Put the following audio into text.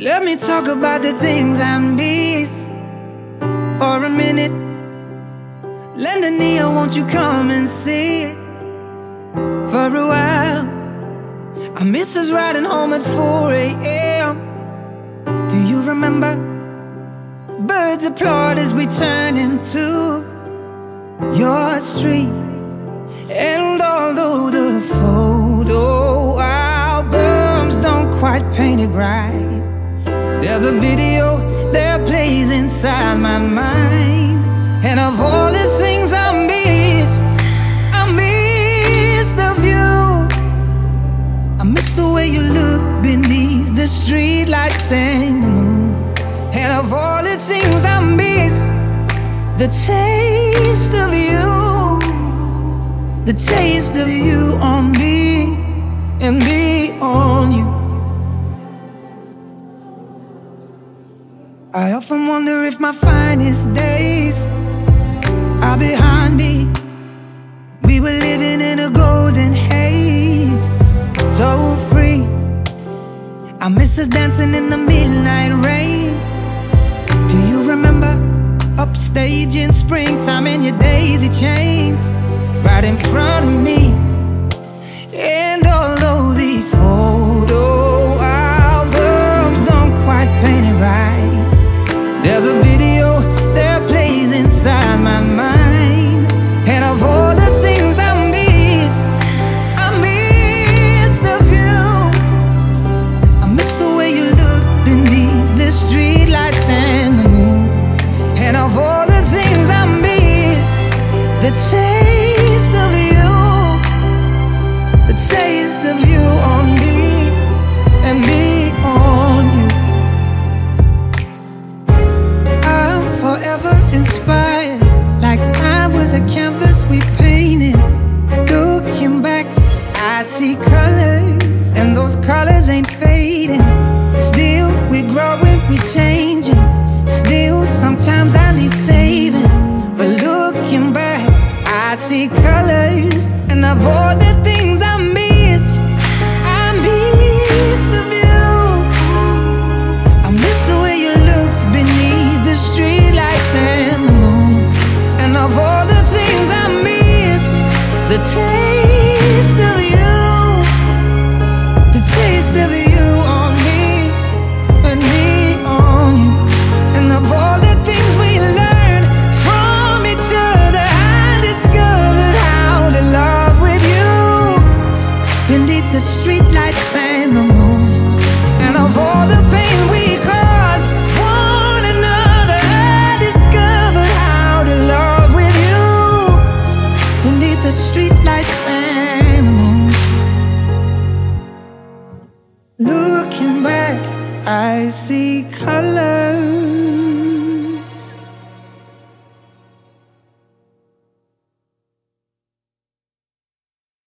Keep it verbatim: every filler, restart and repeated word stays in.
Let me talk about the things I miss for a minute. Lend an ear, won't you come and see it for a while? I miss us riding home at four A M Do you remember? Birds applaud as we turn into your street. And although the photo albums don't quite paint it right, there's a video that plays inside my mind. And of all the things I miss, I miss the view. I miss the way you look beneath the streetlights and the moon. And of all the things I miss, the taste of you, the taste of you on me and me on you. I often wonder if my finest days are behind me. We were living in a golden haze, so free. I miss us dancing in the midnight rain. Do you remember? Upstage in springtime in your daisy chains, right in front of me. And although these photo albums don't quite paint it right, there's a video that plays inside my mind. And of all the things I miss, I miss the view. I miss the way you look beneath the streetlights and the moon. And of all the things I miss, the taste of you, the taste of you on me and me on you. I'm forever inspired, like time was a canvas we painted. Looking back, I see colors, and those colors ain't fading. Still, we're growing, we're changing. Still, sometimes I need saving. But looking back, I see colors. And of all the things I miss, I miss the view. I miss the way you look beneath the streetlights and the moon. And of all the things I miss, the taste of you, the taste of you on me and me on you. And of all the things we learned from each other, I discovered how to love with you beneath the streetlights and the moon. And of all the pain we caused one another, I discovered how to love with you beneath the streetlights and the moon. Looking back, I see colors.